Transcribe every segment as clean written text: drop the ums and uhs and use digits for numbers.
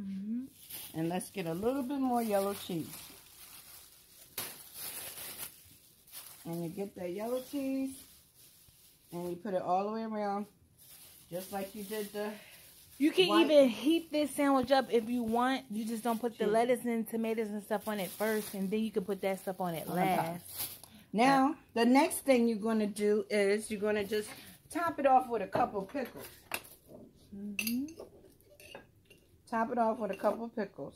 And let's get a little bit more yellow cheese. And you get that yellow cheese, and you put it all the way around, just like you did the You can even heat this sandwich up if you want. You just don't put the lettuce and tomatoes and stuff on it first, and then you can put that stuff on it last. Now, the next thing you're going to do is you're going to just top it off with a couple pickles. Top it off with a couple pickles.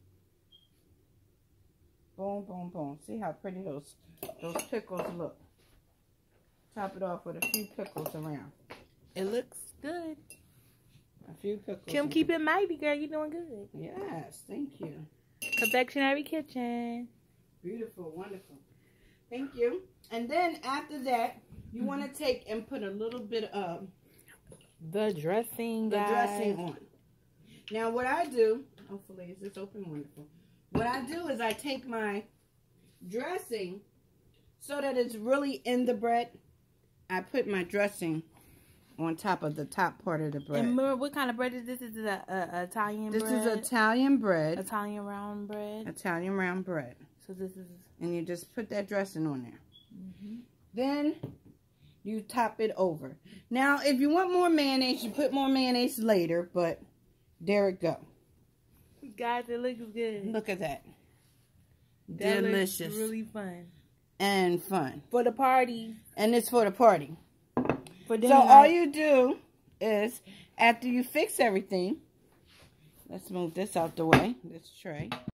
Boom, boom, boom. See how pretty those pickles look. Top it off with a few pickles around. It looks good. A few pickles. Kim, keep it mighty, girl. You're doing good. Yes, thank you. Confectionery Kitchen. Beautiful, wonderful. Thank you. And then after that, you want to take and put a little bit of the dressing, on. Now, what I do, hopefully, is this open? Wonderful. What I do is I take my dressing so that it's really in the bread. I put my dressing on top of the top part of the bread. And remember, what kind of bread is this? Is it Italian bread? This is Italian bread. Italian round bread. Italian round bread. So this is... And you just put that dressing on there. Then you top it over. Now, if you want more mayonnaise, you put more mayonnaise later, but there it go. Guys, it looks good. Look at that. That delicious. Looks really fun. And fun. For the party. And it's for the party. For so all you do is, after you fix everything, let's move this out the way, this tray.